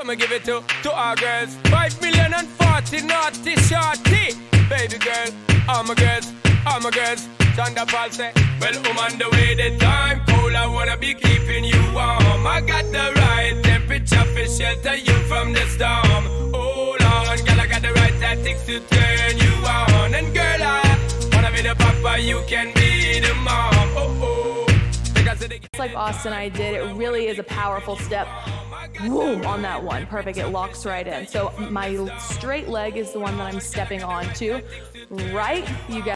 I'ma give it to our girls. 5 million and 40 naughty shorty. Baby girl, all my girls, all my girls. Chanda Paul say, well, I'm on the way, the time cold, I wanna be keeping you warm. I got the right temperature for shelter you from the storm. Hold on, girl, I got the right tactics to turn you on. And girl, I wanna be the papa, you can be the mom. Oh, Just like Austin I did, it really is a powerful step. Woo, on that one, perfect, it locks right in. So my straight leg is the one that I'm stepping on to, right? You guys.